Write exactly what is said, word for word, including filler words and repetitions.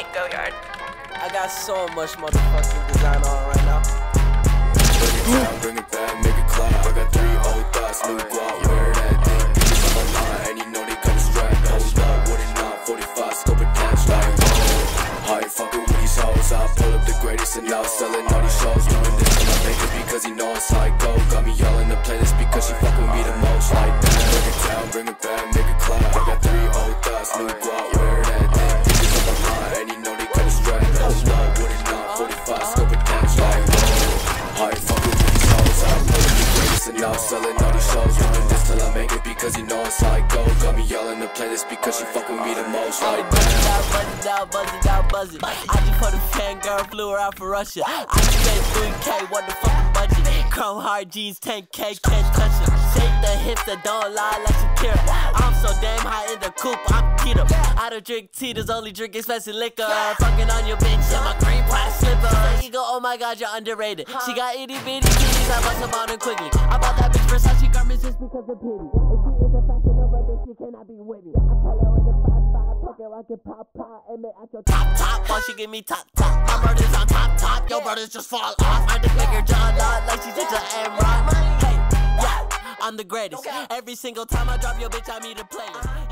Nick Go Yard. I got so much motherfucking design on right now. Bring it down, bring it back, make it clap. I got three old thoughts, new guap, wear that thing. Bitches on my line, and you know they come strapped. Hold up, what it not, forty-five, scope attached like whoa. I ain't fucking with these hoes, I pull up the greatest and now selling all these shows. Doing this till I make it because he know it's how it go. Got me all in the playlist because she fuck with me the most like that. Bring it down, bring it back, make it clap. I got three old thoughts, new guap, wear that thing. Bitches on my line, and you know they come strapped. Hold up, what it not, forty-five, scope attached like whoa. I ain't fucking with these hoes, I pull up the greatest and now selling all these shows. Doing this till I make it because he know it's how it go. Got me all in the playlist because she fuck with me the most like that. Buzz it out, buzz it out, buzz it. I just put a fangirl, flew her out for Russia. I spent three K, what the fucking budget? Chrome hard G's, ten K, can't touch it. Shake the hips that don't lie like Shakira. I'm so damn high in the coupe, I'm keto. I don't drink tea, there's only drink expensive liquor. Fucking on your bitch in my green pride slipper. You go, oh my god, you're underrated. She got itty bitty titties, I must have on her quickly. I bought that bitch Versace garments just because of pity. If she is a fashion over bitch, she cannot be with me. I tell her with the five five, pocket rocket pop pop, aim it at your top top. While she give me top top, my brother's on top top, your brothers just fall off. I just make her jaw lot like she's just an M-Rock. Hey, yeah, I'm the greatest. Every single time I drop your bitch, I meet a playlist.